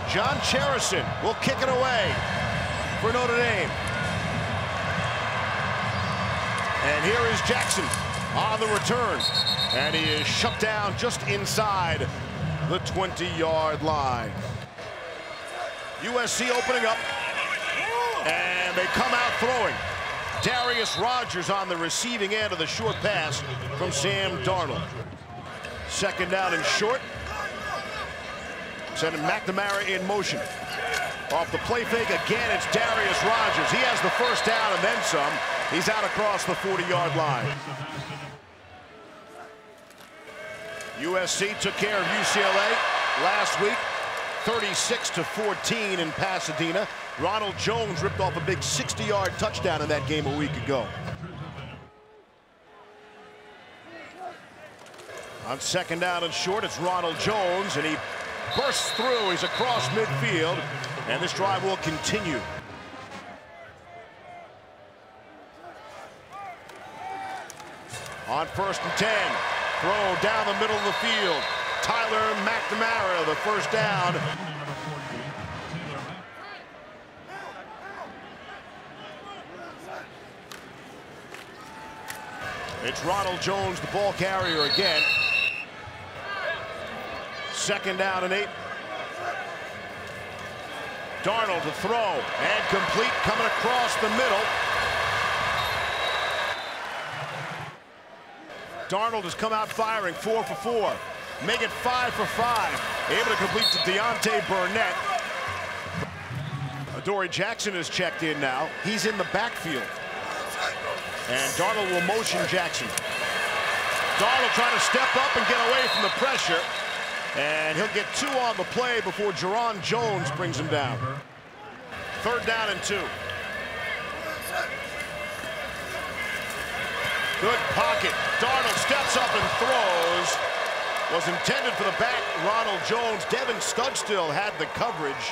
John Cherison will kick it away for Notre Dame. And here is Jackson on the return. And he is shut down just inside the 20-yard line. USC opening up. And they come out throwing. Darius Rogers on the receiving end of the short pass from Sam Darnold. Second down and short. Sending McNamara in motion. Off the play fake again, it's Darius Rogers. He has the first down and then some. He's out across the 40-yard line. USC took care of UCLA last week, 36-14 in Pasadena. Ronald Jones ripped off a big 60-yard touchdown in that game a week ago. On second down and short, it's Ronald Jones, and he bursts through. He's across midfield, and this drive will continue. On 1st and 10, throw down the middle of the field. Tyler McNamara, the first down. It's Ronald Jones, the ball carrier again. Second down and 8. Darnold to throw and complete, coming across the middle. Darnold has come out firing 4 for 4. Make it 5 for 5. Able to complete to Deontay Burnett. Adoree Jackson has checked in now. He's in the backfield. And Darnold will motion Jackson. Darnold trying to step up and get away from the pressure. And he'll get 2 on the play before Jerron Jones brings him down. Third down and 2. Good pocket. Darnold steps up and throws. Was intended for the back, Ronald Jones. Devin Studstill had the coverage.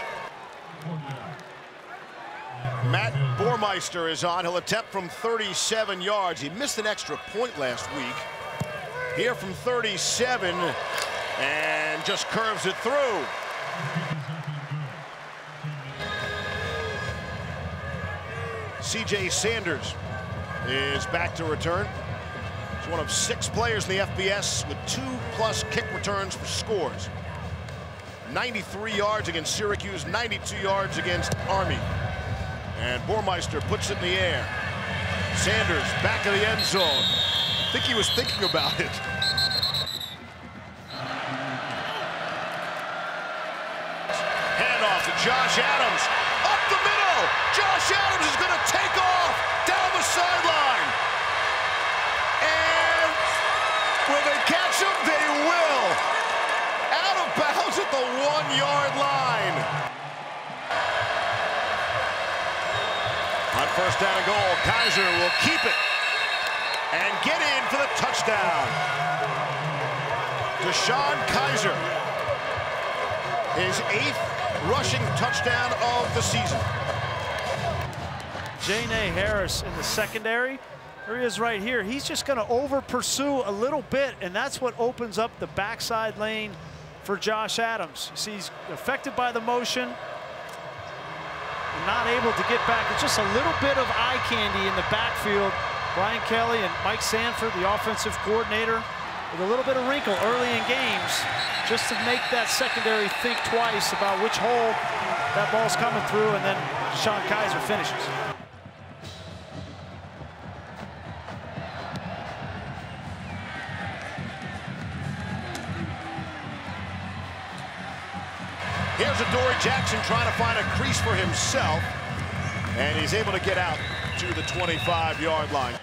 Matt Boermeister is on. He'll attempt from 37 yards. He missed an extra point last week. Here from 37, and just curves it through. C.J. Sanders is back to return. He's one of 6 players in the FBS with 2+ kick returns for scores. 93 yards against Syracuse, 92 yards against Army. And Boermeister puts it in the air. Sanders back of the end zone. I think he was thinking about it. Handoff to Josh Adams. Up the middle. Josh Adams is going to take off down the sideline. And will they catch him? They will. Out of bounds at the 1-yard line. On first down and goal, Kaiser will keep it and get in for the touchdown. DeShone Kizer, his 8th rushing touchdown of the season. Janae Harris in the secondary. There he is right here. He's just going to over-pursue a little bit, and that's what opens up the backside lane for Josh Adams. You see, he's affected by the motion. Not able to get back. It's just a little bit of eye candy in the backfield. Brian Kelly and Mike Sanford, the offensive coordinator, with a little bit of wrinkle early in games, just to make that secondary think twice about which hole that ball's coming through, and then DeShone Kizer finishes. Here's Adoree Jackson trying to find a crease for himself, and he's able to get out to the 25-yard line.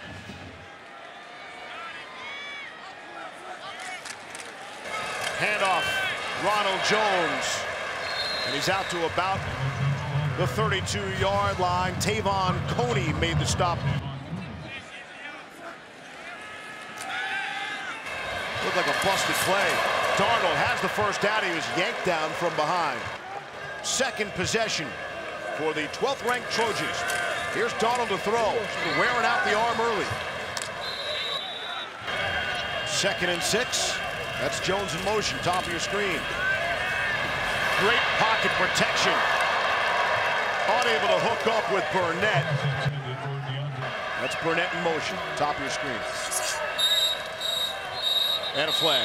Handoff, Ronald Jones, and he's out to about the 32-yard line. Tavon Coney made the stop. Looked like a busted play. Darnold has the first down. He was yanked down from behind. Second possession for the 12th-ranked Trojans. Here's Darnold to throw. Wearing out the arm early. Second and 6. That's Jones in motion, top of your screen. great pocket protection. Unable to hook up with Burnett. That's Burnett in motion, top of your screen. And a flag.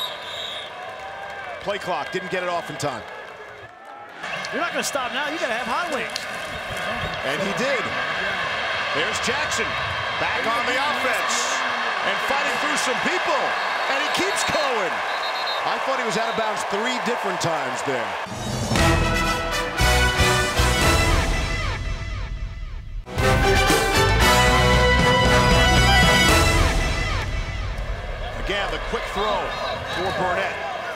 Play clock, didn't get it off in time. You're not going to stop now, you got to have hot wings. And he did. There's Jackson, back on the offense, and fighting through some people, and he keeps going. I thought he was out of bounds 3 different times there. Again, the quick throw for Burnett.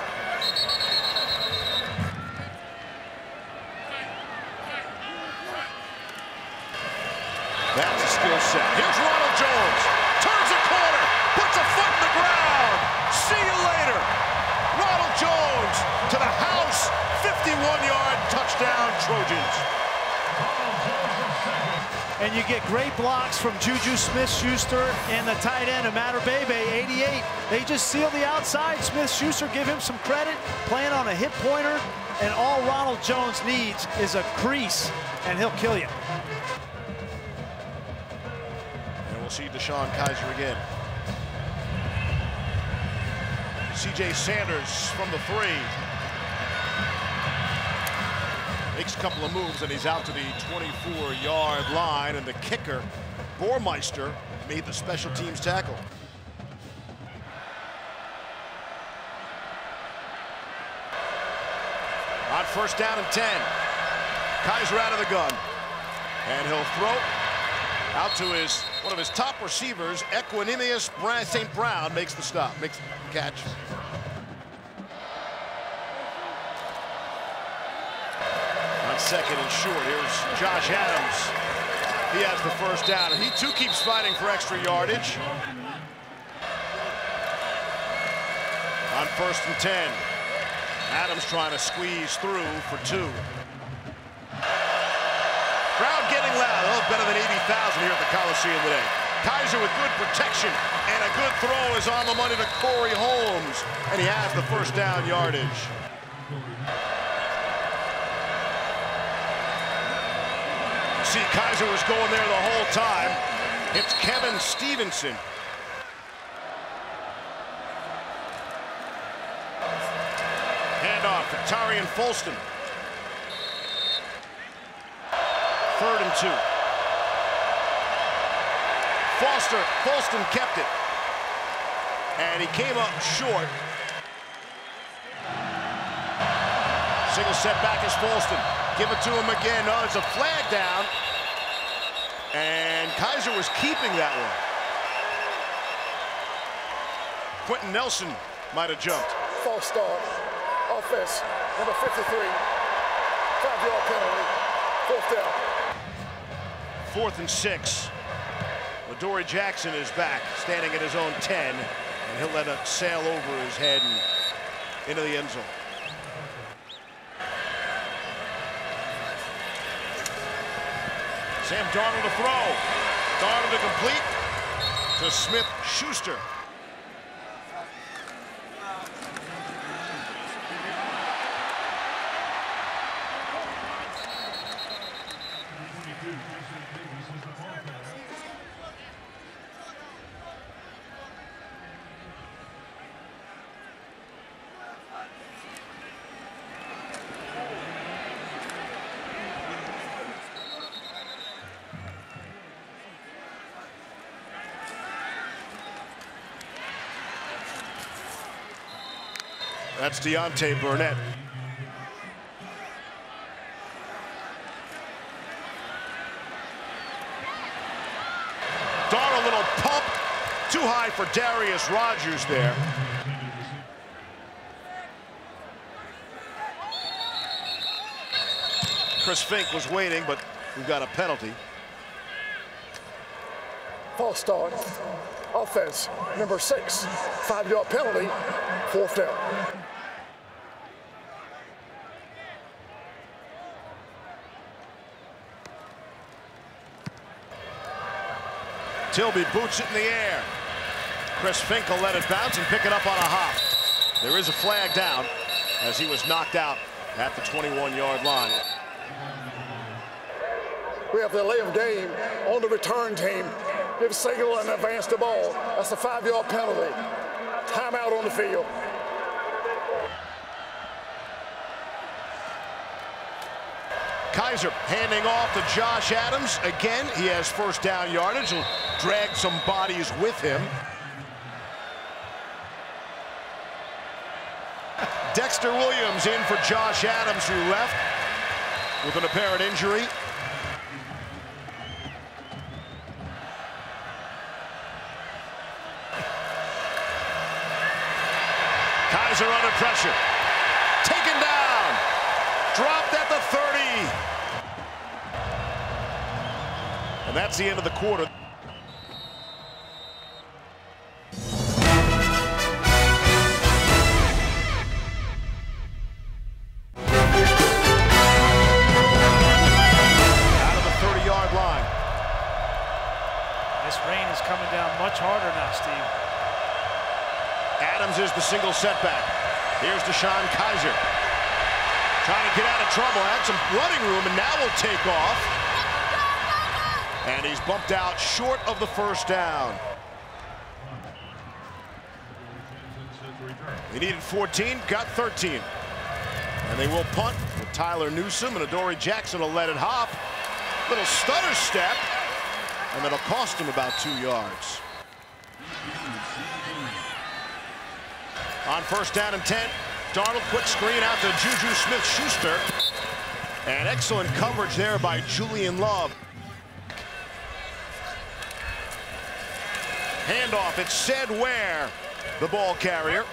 That's a skill set. Here's Ronald Jones. Turns the corner. Puts a foot in the ground. See you later. Ronald Jones to the house. 51-yard touchdown, Trojans. And you get great blocks from Juju Smith-Schuster and the tight end, Imatorbhebhe, 88. They just seal the outside. Smith-Schuster, give him some credit, playing on a hip pointer. And all Ronald Jones needs is a crease, and he'll kill you. And we'll see DeShone Kizer again. C.J. Sanders from the 3. Makes a couple of moves, and he's out to the 24-yard line. And the kicker, Bormeister, made the special teams tackle. On first down and 10. Kizer out of the gun. And he'll throw out to one of his top receivers, Equanimeous St. Brown, makes the stop, makes the catch. On second and short, here's Josh Adams. He has the first down, and he too keeps fighting for extra yardage. On first and 10, Adams trying to squeeze through for 2. Crowd getting loud, a little better than 80,000 here at the Coliseum today. Kizer with good protection, and a good throw is on the money to Corey Holmes, and he has the first down yardage. See, Kizer was going there the whole time. It's Kevin Stevenson. Handoff to Tarian Folston. 3rd and 2. Folston kept it. And he came up short. Single setback is Folston. Give it to him again. No, it's a flag down. And Kizer was keeping that one. Quentin Nelson might have jumped. False start. Offense, number 53. 5-yard penalty. 4th down. 4th and 6. Adoree Jackson is back, standing at his own 10, and he'll let it sail over his head and into the end zone. Sam Darnold to throw. Darnold to complete to Smith-Schuster. That's Deontay Burnett. Darnold, a little pump. Too high for Darius Rogers there. Chris Fink was waiting, but we've got a penalty. False start. Offense, number 6. 5-yard penalty. 4th down. Tilby boots it in the air. Chris Fink will let it bounce and pick it up on a hop. There is a flag down as he was knocked out at the 21-yard line. We have the 11th game on the return team. Give a signal and advance the ball. That's a 5-yard penalty. Timeout on the field. Kaiser handing off to Josh Adams. Again, he has first down yardage. He'll drag some bodies with him. Dexter Williams in for Josh Adams, who left with an apparent injury. Kaiser under pressure. Taken down. Dropped at the 30. And that's the end of the quarter. Out of the 30-yard line. This rain is coming down much harder now, Steve. Adams is the single setback. Here's DeShone Kizer. Trying to get out of trouble. Had some running room and now will take off. And he's bumped out short of the first down. He needed 14, got 13. And they will punt with Tyler Newsome, and Adoree Jackson will let it hop. Little stutter step, and that'll cost him about 2 yards. On first down and 10, Darnold, quick screen out to Juju Smith-Schuster. And excellent coverage there by Julian Love. Handoff, it's Ced Ware, the ball carrier.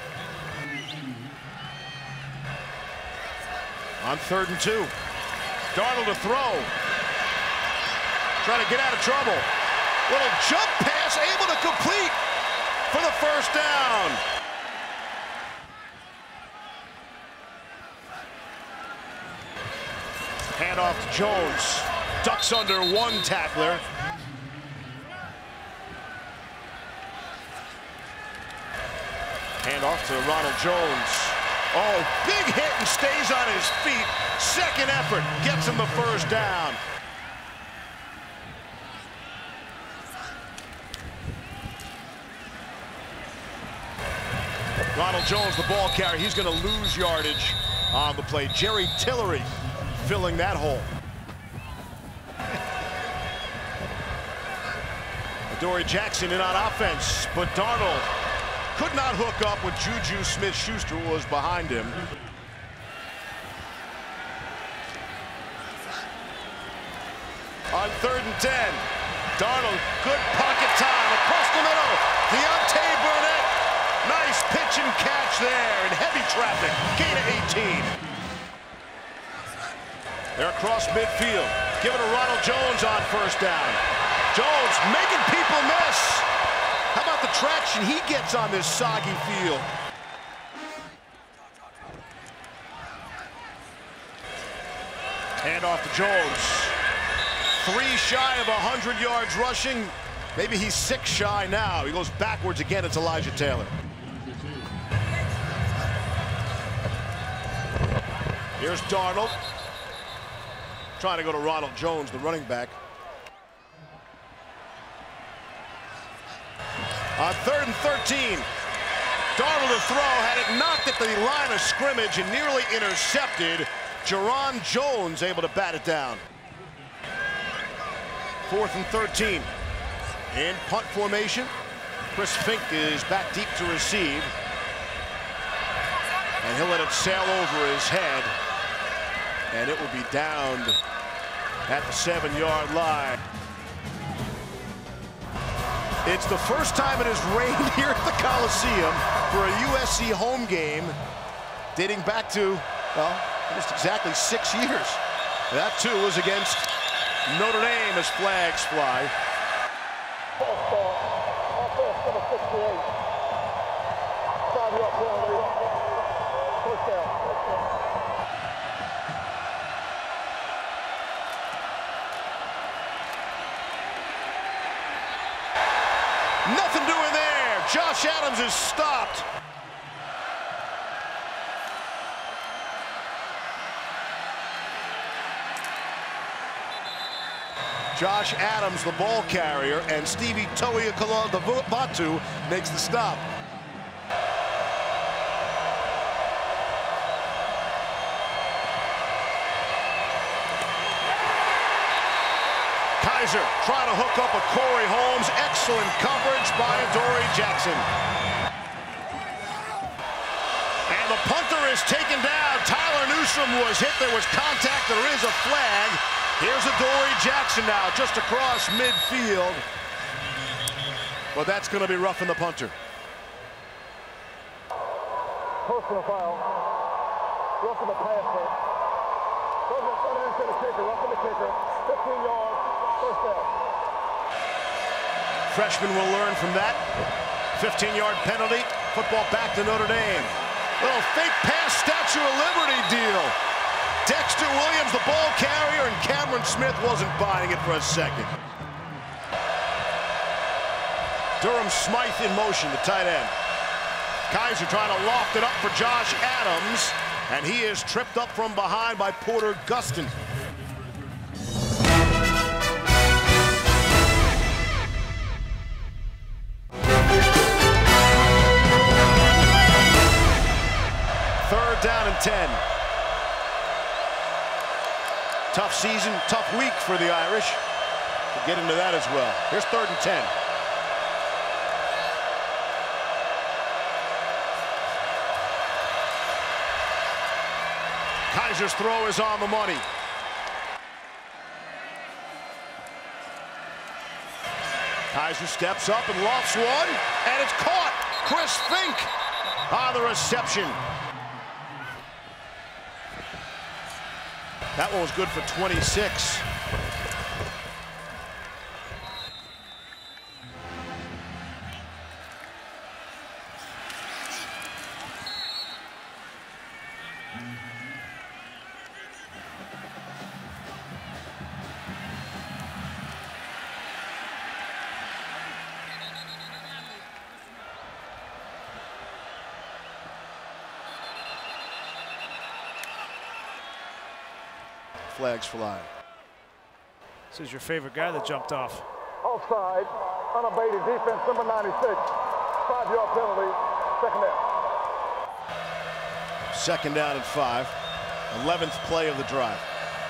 On 3rd and 2. Darnold to throw. Trying to get out of trouble. Little jump pass, able to complete for the first down. Handoff to Jones. Ducks under one tackler. Handoff to Ronald Jones. Oh, big hit and stays on his feet. Second effort gets him the first down. Ronald Jones, the ball carrier, he's going to lose yardage on the play. Jerry Tillery filling that hole. Adoree Jackson in on offense, but Darnold could not hook up with Juju Smith-Schuster, who was behind him. On 3rd and 10, Darnold, good pocket time across the middle. Deontay Burnett, nice pitch and catch there in heavy traffic. Gain of 18. They're across midfield, giving to Ronald Jones on first down. Jones making people miss. How about the traction he gets on this soggy field? Handoff to Jones. 3 shy of 100 yards rushing. Maybe he's 6 shy now. He goes backwards again. It's Elijah Taylor. Here's Darnold. Trying to go to Ronald Jones, the running back. On 3rd and 13, Darnold to throw, had it knocked at the line of scrimmage and nearly intercepted. Jerron Jones able to bat it down. 4th and 13. In punt formation, Chris Fink is back deep to receive. And he'll let it sail over his head. And it will be downed at the 7-yard line. It's the first time it has rained here at the Coliseum for a USC home game dating back to, well, almost exactly 6 years. That, too, was against Notre Dame as flags fly. Nothing doing there. Josh Adams is stopped. Josh Adams, the ball carrier, and Stevie Tuiagalelei makes the stop. Kaiser trying to hook up with Corey Holmes. Excellent coverage by Adoree Jackson. And the punter is taken down. Tyler Newsome was hit. There was contact. There is a flag. Here's Adoree Jackson now, just across midfield. But that's going to be roughing the punter. Personal foul. Roughing the passer. Roughing the kicker. Roughing the kicker. 15 yards. First down. Freshman will learn from that. 15-yard penalty. Football back to Notre Dame. Little fake pass, Statue of Liberty deal. Dexter Williams, the ball carrier, and Cameron Smith wasn't buying it for a second. Durham Smythe in motion, the tight end. Kaiser trying to loft it up for Josh Adams, and he is tripped up from behind by Porter Gustin. Third down and 10. Tough season, tough week for the Irish. We'll get into that as well. Here's 3rd and 10. Kaiser's throw is on the money. Kaiser steps up and lofts one, and it's caught. Chris Fink on the reception. That one was good for 26. Flags fly. This is your favorite guy that jumped off. Offside, unabated defense, number 96. 5-yard penalty, second down. 2nd down and 5. 11th play of the drive.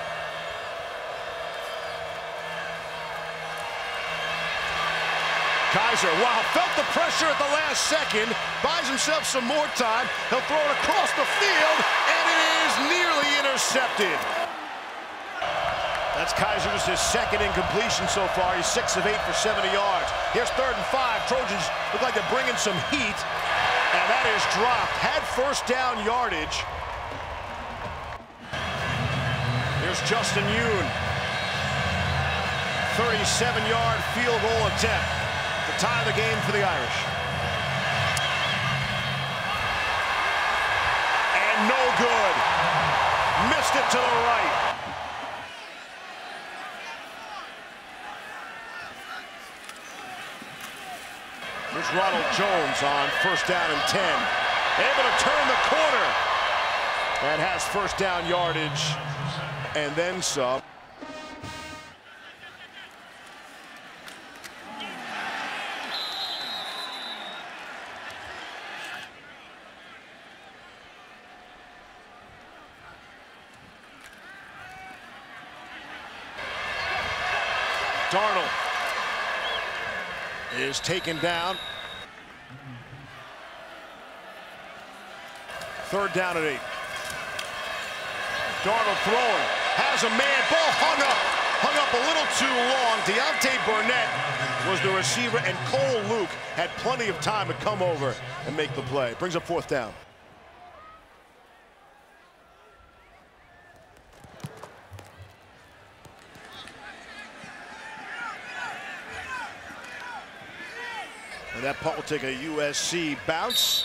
Kaiser, wow, felt the pressure at the last second, buys himself some more time. He'll throw it across the field, and it is nearly intercepted. That's Kaiser, just his 2nd incompletion so far. He's 6 of 8 for 70 yards. Here's 3rd and 5. Trojans look like they're bringing some heat, and that is dropped. Had 1st down yardage. Here's Justin Yoon. 37-yard field goal attempt to tie the game for the Irish. And no good. Missed it to the right. Here's Ronald Jones on 1st down and 10. Able to turn the corner. And has 1st down yardage and then some. Darnold is taken down. 3rd down and 8. Darnold throwing, has a man, ball hung up a little too long. Deontay Burnett was the receiver, and Cole Luke had plenty of time to come over and make the play. Brings up 4th down. And that punt will take a USC bounce.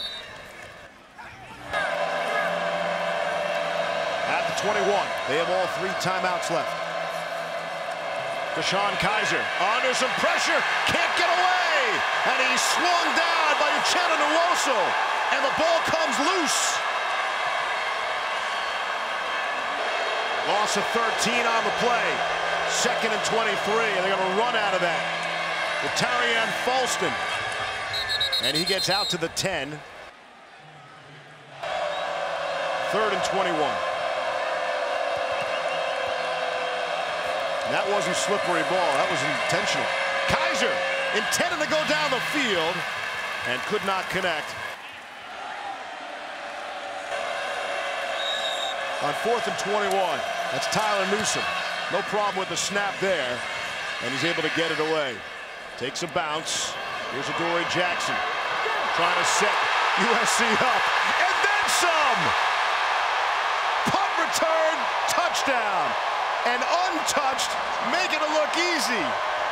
At the 21, they have all 3 timeouts left. DeShone Kizer under some pressure, can't get away, and he's swung down by Uchenna Nwosu, and the ball comes loose. Loss of 13 on the play. 2nd and 23, and they're going to run out of that with Tarian Falston. And he gets out to the 10. 3rd and 21. And that wasn't slippery ball. That was intentional. Kizer intended to go down the field and could not connect. On 4th and 21, that's Tyler Newsome. No problem with the snap there, and he's able to get it away. Takes a bounce. Here's Adoree Jackson trying to set USC up, and then some! Punt return, touchdown, and untouched, making it look easy.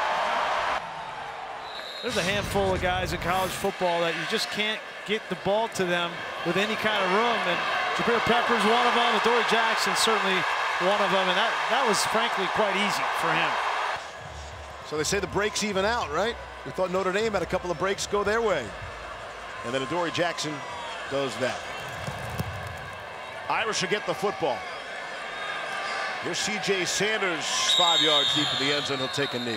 There's a handful of guys in college football that you just can't get the ball to them with any kind of room, and Jabril Peppers one of them, Adoree Jackson certainly one of them, and that was frankly quite easy for him. So they say the breaks even out, right? We thought Notre Dame had a couple of breaks go their way. And then Adoree Jackson does that. Irish will get the football. Here's C.J. Sanders 5 yards deep in the end zone. He'll take a knee.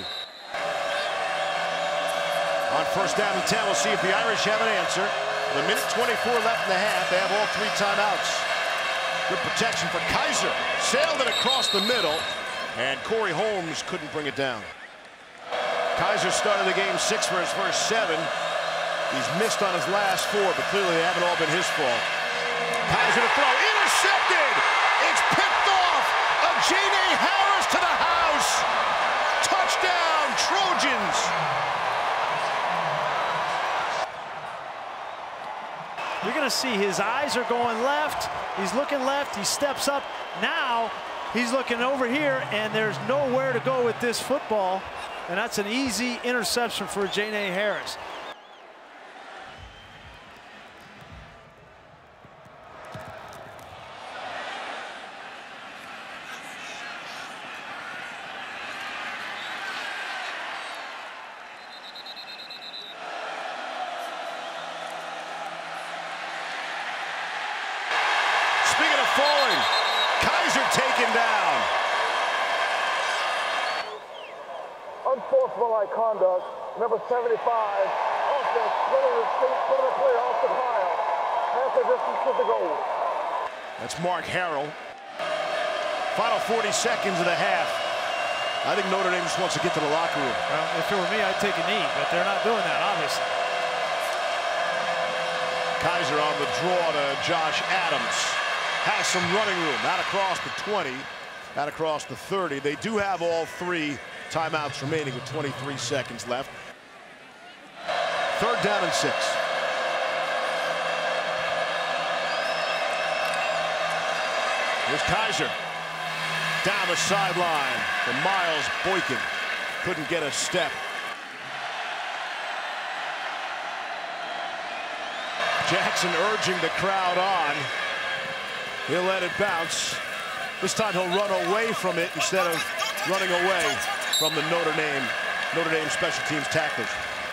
On 1st down and 10, we'll see if the Irish have an answer. With a minute 24 left in the half, they have all 3 timeouts. Good protection for Kizer. Sailed it across the middle, and Corey Holmes couldn't bring it down. Kizer started the game 6 for his first 7. He's missed on his last 4, but clearly they haven't all been his fault. Kizer to throw, intercepted! It's picked off! Ajene Harris to the house! Touchdown, Trojans! You're going to see his eyes are going left. He's looking left. He steps up. Now he's looking over here, and there's nowhere to go with this football. And that's an easy interception for Ajene Harris. Speaking of falling, Kizer taken down. Unsportsmanlike conduct, number 75, offense, putting the player off the pile, half the distance to the goal. That's Mark Harrell. Final 40 seconds of the half. I think Notre Dame just wants to get to the locker room. Well, if it were me, I'd take a knee, but they're not doing that, obviously. Kizer on the draw to Josh Adams. Has some running room. Out across the 20, out across the 30. They do have all 3 timeouts remaining with 23 seconds left. 3rd down and 6. Here's Kizer. Down the sideline for Miles Boykin. Couldn't get a step. Jackson urging the crowd on. He'll let it bounce. This time he'll run away from it instead of running away from the Notre Dame special teams tacklers.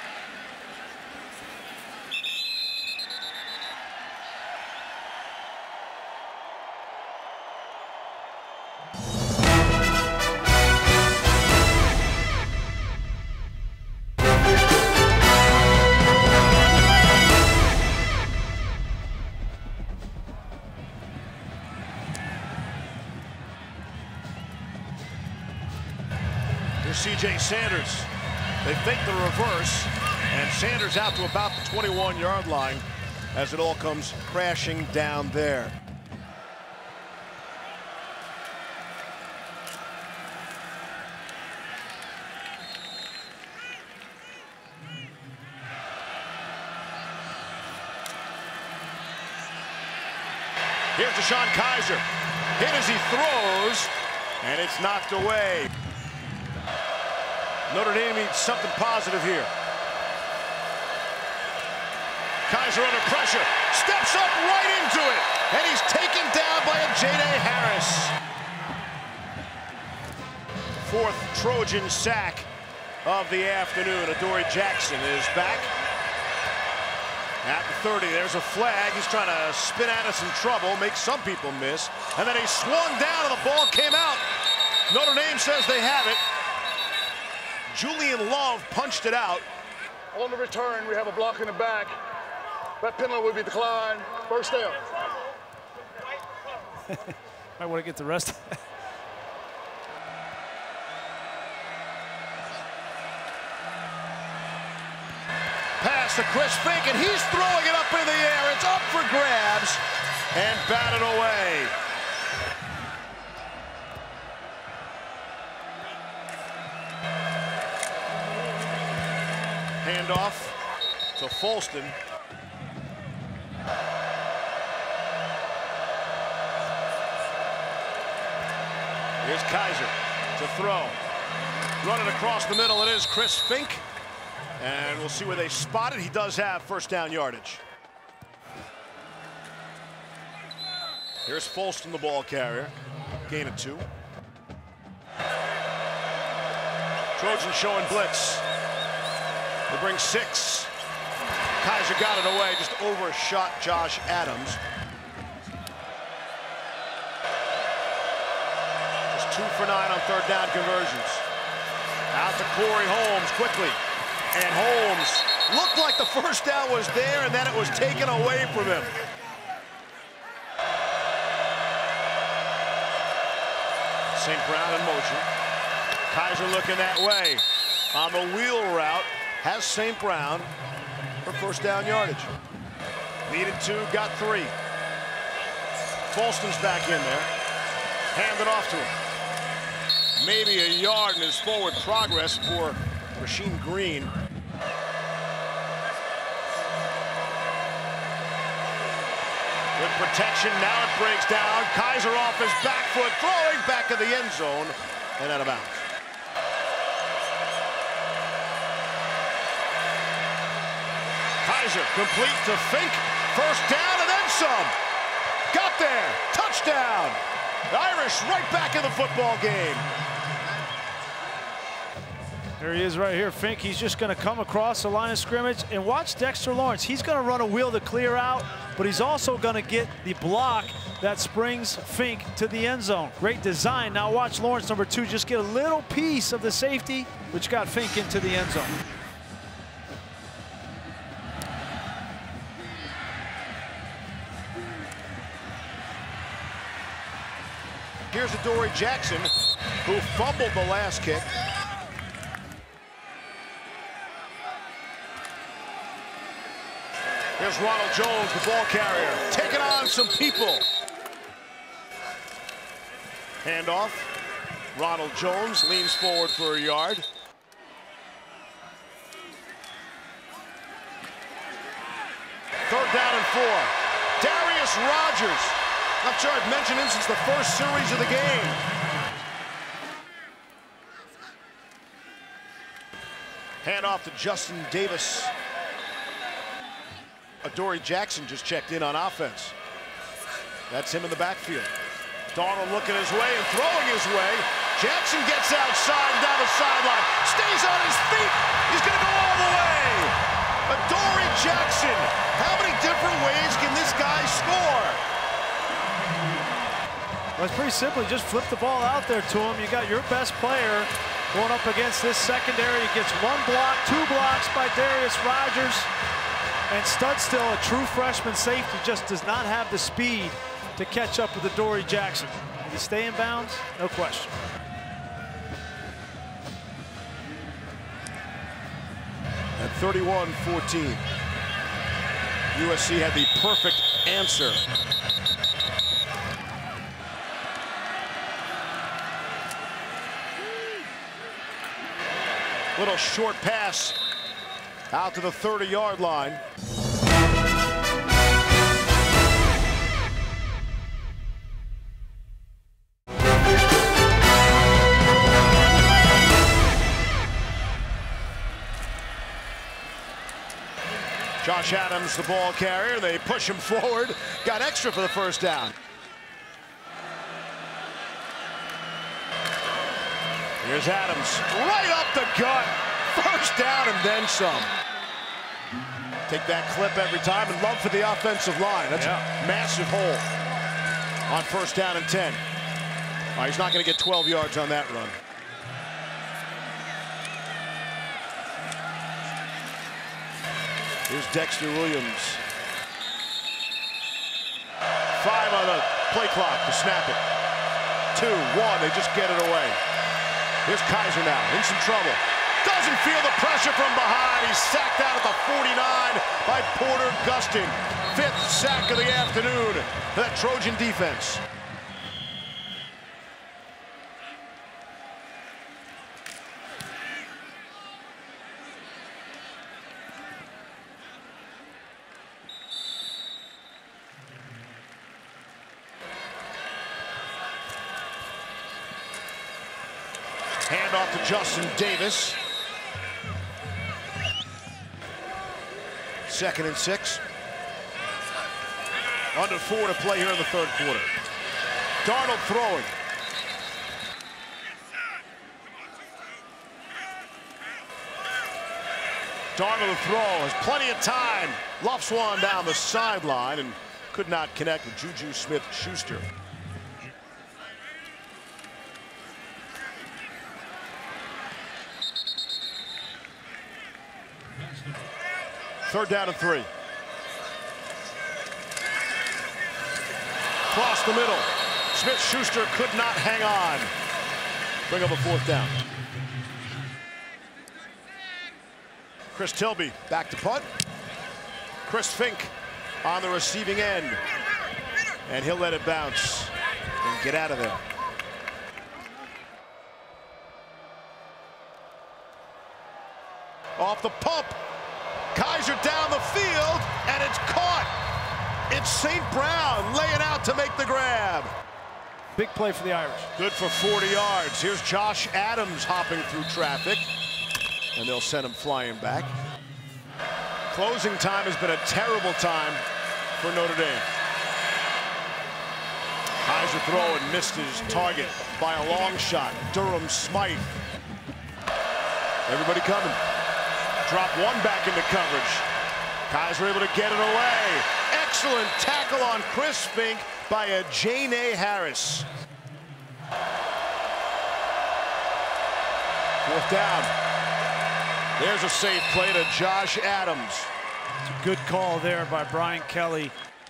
C.J. Sanders. They fake the reverse, and Sanders out to about the 21-yard line as it all comes crashing down there. Here's DeShone Kizer. Hit as he throws, and it's knocked away. Notre Dame needs something positive here. Kizer under pressure, steps up right into it, and he's taken down by Ajene Harris. 4th Trojan sack of the afternoon. Adoree Jackson is back at the 30. There's a flag. He's trying to spin out of some trouble, make some people miss, and then he swung down and the ball came out. Notre Dame says they have it. Julian Love punched it out. On the return, we have a block in the back. That penalty will be declined. First down. Might want to get the rest. Pass to Chris Fink, and he's throwing it up in the air. It's up for grabs and batted away. Handoff to Folston. Here's Kaiser to throw. Running across the middle, it is Chris Fink. And we'll see where they spot it. He does have first down yardage. Here's Folston, the ball carrier. Gain of 2. Trojans showing blitz. They bring 6. Kaiser got it away, just overshot Josh Adams. Just 2 for 9 on third down conversions. Out to Corey Holmes quickly. And Holmes looked like the first down was there, and then it was taken away from him. St. Brown in motion. Kaiser looking that way. On the wheel route, has St. Brown for first down yardage. Needed 2, got 3. Folston's back in there. Hand it off to him. Maybe a yard in his forward progress for Rasheem Green. Good protection, now it breaks down. Kaiser off his back foot, throwing back in the end zone and out of bounds. Kaiser complete to Fink, first down and then some. Got there, touchdown. The Irish right back in the football game. There he is right here, Fink. He's just going to come across the line of scrimmage. And watch Dexter Lawrence. He's going to run a wheel to clear out, but he's also going to get the block that springs Fink to the end zone. Great design. Now watch Lawrence, number 2, just get a little piece of the safety, which got Fink into the end zone. Here's Adoree Jackson, who fumbled the last kick. Here's Ronald Jones, the ball carrier, taking on some people. Handoff. Ronald Jones leans forward for a yard. Third down and 4. Darius Rogers. Not sure I've mentioned him since the first series of the game. Handoff to Justin Davis. Adoree Jackson just checked in on offense. That's him in the backfield. Darnold looking his way and throwing his way. Jackson gets outside down the sideline. Stays on his feet. He's going to go all the way. Adoree Jackson. How many different ways can this guy score? Well, it's pretty simple. You just flip the ball out there to him. You got your best player going up against this secondary. He gets 1 block, 2 blocks by Darius Rogers. And Studstill, a true freshman safety, just does not have the speed to catch up with Adoree Jackson. Did he stay in bounds? No question. At 31-14, USC had the perfect answer. Little short pass out to the 30-yard line. Josh Adams, the ball carrier. They push him forward. Got extra for the first down. Here's Adams, right up the gut. First down and then some. Take that clip every time, and love for the offensive line. That's a massive hole on first down and 10. He's not going to get 12 yards on that run. Here's Dexter Williams. 5 on the play clock to snap it. 2, 1, they just get it away. Here's Kizer now, in some trouble. Doesn't feel the pressure from behind. He's sacked out at the 49 by Porter Gustin. 5th sack of the afternoon for that Trojan defense. Hand off to Justin Davis. 2nd and 6. Under 4 to play here in the 3rd quarter. Darnold throwing. Darnold to throw, has plenty of time. Luffs one down the sideline and could not connect with Juju Smith-Schuster. Third down and 3. Across the middle. Smith-Schuster could not hang on. Bring up a 4th down. Chris Tilby back to punt. Chris Fink on the receiving end. And he'll let it bounce and get out of there. Off the pump. Kizer down the field, and it's caught. It's St. Brown laying out to make the grab. Big play for the Irish. Good for 40 yards. Here's Josh Adams hopping through traffic, and they'll send him flying back. Closing time has been a terrible time for Notre Dame. Kizer throw and missed his target by a long shot. Durham Smythe. Everybody coming. Drop one back into coverage. Kizer able to get it away. Excellent tackle on Chris Fink by a Jane Harris. 4th down. There's a safe play to Josh Adams. It's a good call there by Brian Kelly.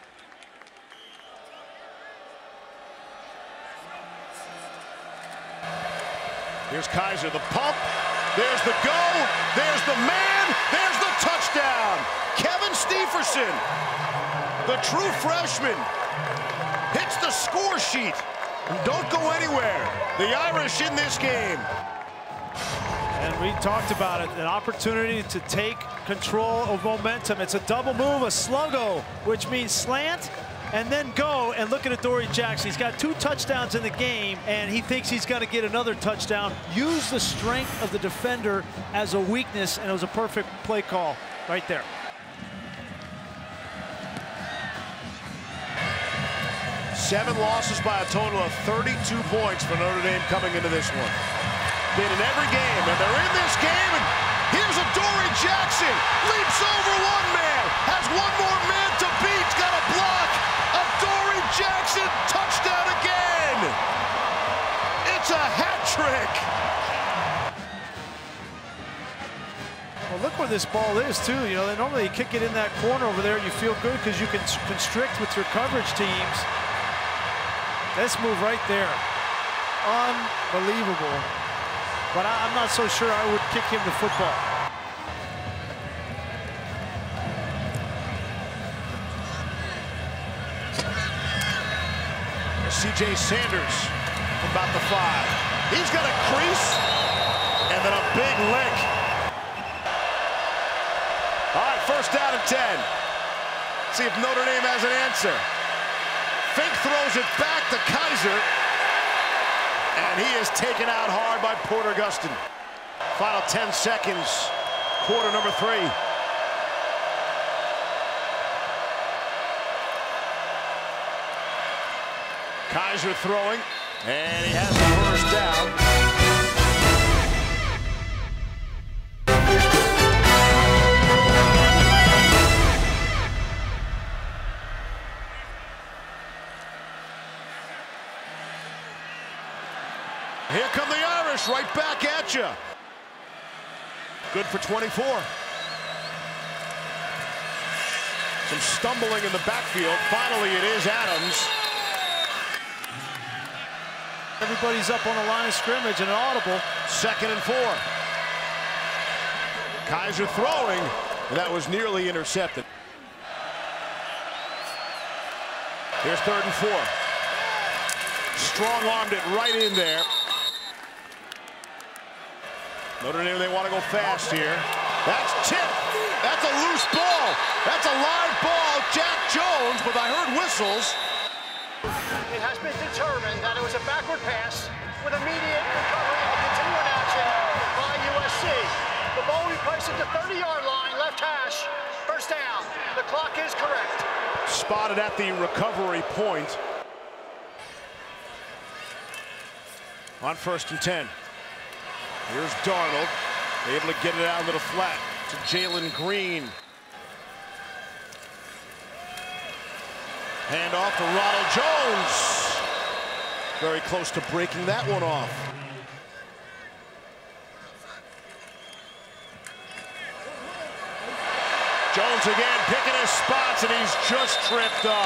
Here's Kizer, the pump. There's the go. There's the man. There's the touchdown. Kevin Stepherson, the true freshman, hits the score sheet. And don't go anywhere. The Irish in this game. And we talked about it, an opportunity to take control of momentum. It's a double move, a sluggo, which means slant, and then go. And look at Adoree Jackson. He's got 2 touchdowns in the game, and he thinks he's going to get another touchdown. Use the strength of the defender as a weakness, and it was a perfect play call right there. Seven losses by a total of 32 points for Notre Dame coming into this one. Been in every game, and they're in this game, and here's Adoree Jackson. Leaps over one man, has one more man to beat, got a block. Adoree Jackson, touchdown again. It's a hat trick. Well, look where this ball is, too. You know, they normally kick it in that corner over there. You feel good because you can constrict with your coverage teams. This move right there, unbelievable. But I'm not so sure I would kick him the football. C.J. Sanders from about the 5. He's got a crease and then a big lick. All right, 1st down and 10. See if Notre Dame has an answer. Fink throws it back to Kizer. And he is taken out hard by Porter Gustin. Final 10 seconds, quarter number 3. Kizer throwing, and he has the 1st down. Here come the Irish right back at you. Good for 24. Some stumbling in the backfield. Finally, it is Adams. Everybody's up on the line of scrimmage and an audible. 2nd and 4. Kizer throwing, and that was nearly intercepted. Here's 3rd and 4. Strong-armed it right in there. Notre Dame, they want to go fast here. That's tipped. That's a loose ball. That's a live ball. Jack Jones, but I heard whistles. It has been determined that it was a backward pass with immediate recovery and continuing action by USC. The ball we placed at the 30-yard line, left hash, 1st down. The clock is correct. Spotted at the recovery point. On 1st and 10. Here's Darnold, able to get it out into the flat to Jalen Green. Hand off to Ronald Jones. Very close to breaking that one off. Jones again picking his spots, and he's just tripped up.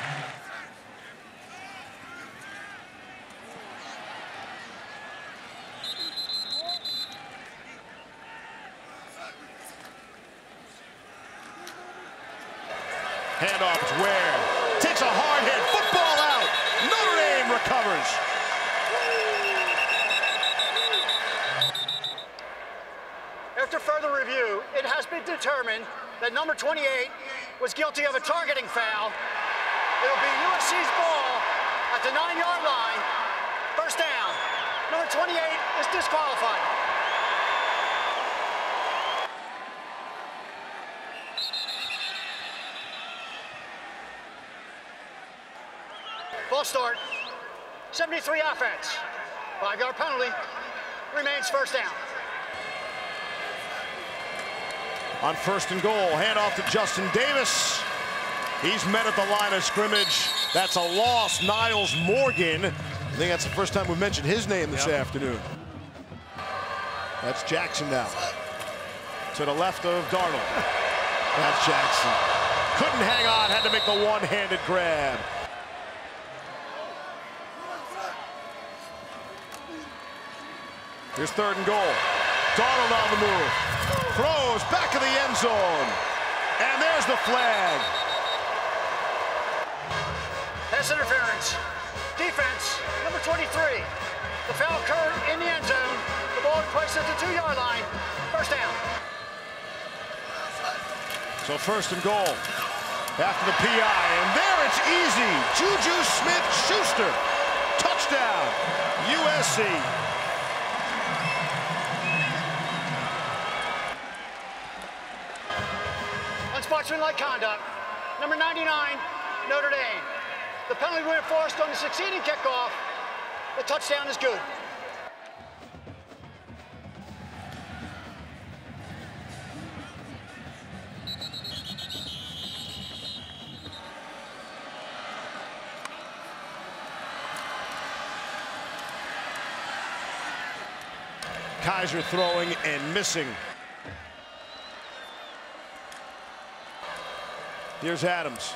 Handoff, it's Ware. Takes a hard hit. Football out. Notre Dame recovers. After further review, it has been determined that number 28 was guilty of a targeting foul. It'll be USC's ball at the 9-yard line. 1st down. Number 28 is disqualified. Ball start, 73 offense. 5-yard penalty, remains 1st down. On 1st and goal, handoff to Justin Davis. He's met at the line of scrimmage. That's a loss. Niles Morgan. I think that's the first time we've mentioned his name this afternoon. That's Jackson now. To the left of Darnold. That's Jackson. Couldn't hang on, had to make the one-handed grab. Here's 3rd and goal. Darnold on the move. Throws back of the end zone. And there's the flag. Pass interference. Defense, number 23. The foul occurred in the end zone. The ball is placed at the 2-yard line. 1st down. So 1st and goal. After the PI. And there it's easy. Juju Smith-Schuster. Touchdown. USC. Unsportsmanlike conduct. Number 99, Notre Dame. The penalty will be enforced on the succeeding kickoff. The touchdown is good. Kizer throwing and missing. Here's Adams.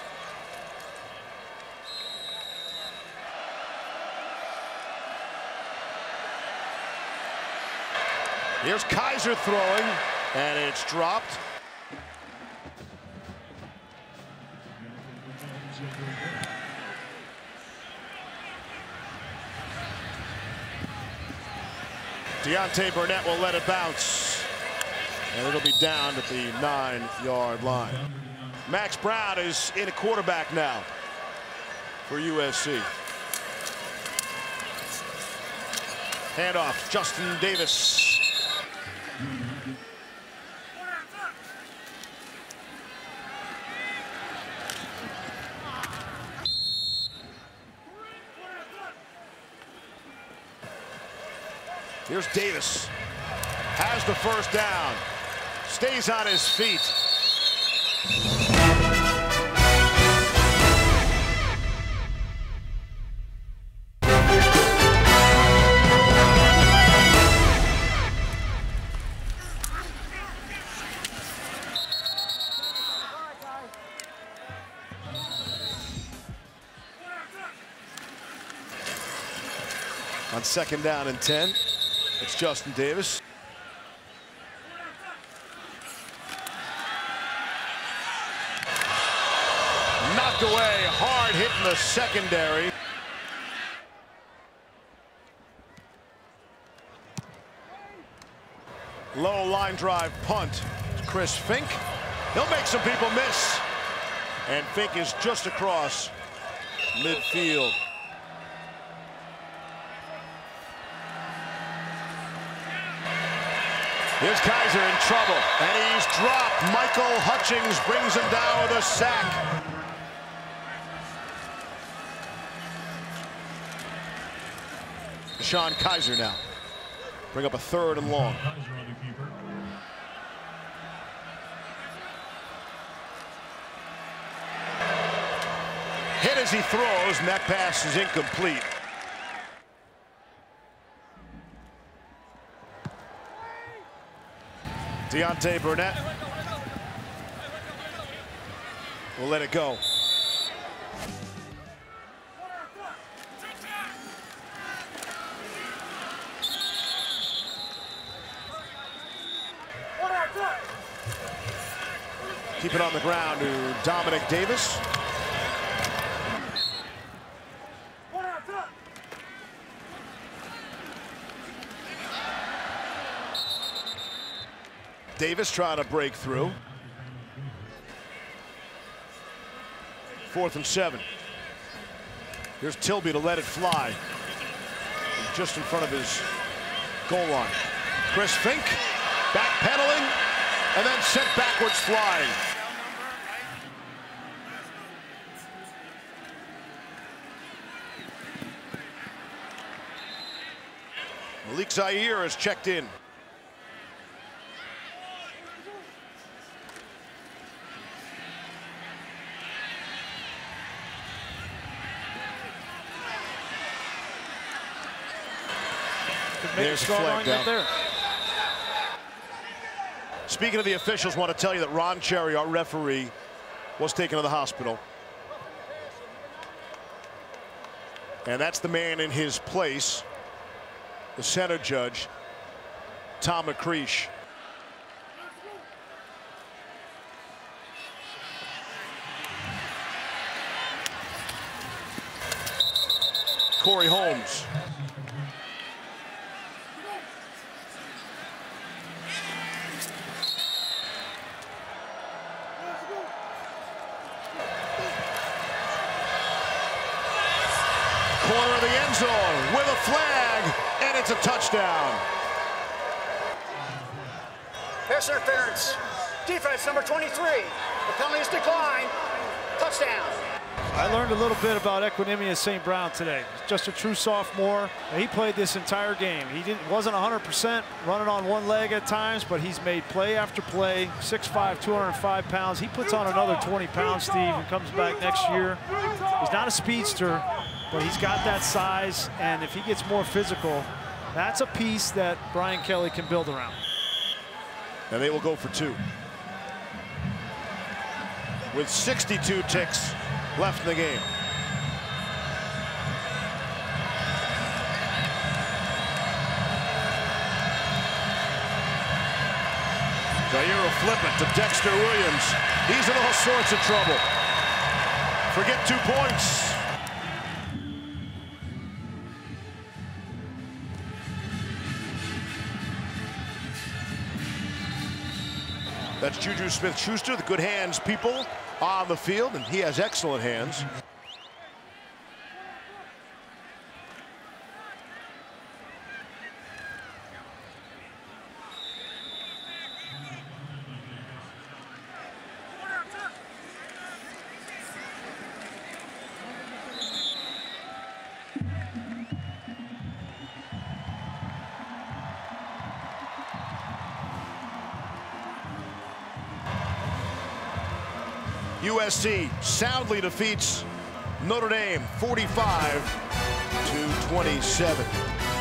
Here's Kizer throwing, and it's dropped. Deontay Burnett will let it bounce, and it'll be down at the 9-yard line. Max Brown is in a quarterback now for USC. Handoff, Justin Davis. Here's Davis. Has the 1st down. Stays on his feet. On 2nd down and 10, it's Justin Davis. Knocked away, hard hit in the secondary. Low line drive punt. Chris Fink. He'll make some people miss. And Fink is just across midfield. Here's Kaiser in trouble, and he's dropped. Michael Hutchings brings him down with a sack. Sean Kaiser now. Bring up a 3rd and long. Hit as he throws, and that pass is incomplete. Deontay Burnett will let it go. Keep it on the ground to Dominic Davis. Davis trying to break through. 4th and 7. Here's Tilby to let it fly. Just in front of his goal line. Chris Fink backpedaling and then sent backwards flying. Malik Zaire is checked in. There's the flag down. There. Speaking of the officials, want to tell you that Ron Cherry, our referee, was taken to the hospital. And that's the man in his place, the center judge, Tom McCreesh. Corey Holmes. Corner of the end zone with a flag, and it's a touchdown. Pass interference. Defense number 23. The penalty is declined. Touchdown. I learned a little bit about Equanimeous St. Brown today. Just a true sophomore. He played this entire game. He wasn't 100% running on one leg at times, but he's made play after play. 6'5", 205 pounds. He puts on another 20 pounds, Steve, and comes back next year. He's not a speedster, but he's got that size, and if he gets more physical, that's a piece that Brian Kelly can build around. And they will go for 2. With 62 ticks left in the game. Zaire will flip it to Dexter Williams. He's in all sorts of trouble. Forget 2 points. That's Juju Smith-Schuster, the good hands people on the field, and he has excellent hands. USC soundly defeats Notre Dame 45-27.